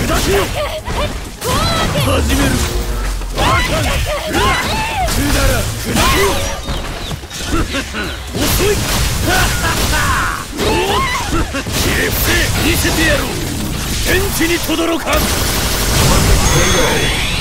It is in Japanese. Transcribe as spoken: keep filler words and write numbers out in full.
けよ。始める。バカンうらくだら砕けよ。遅い。ひれ伏せ見せてやろう。天地に轟かん。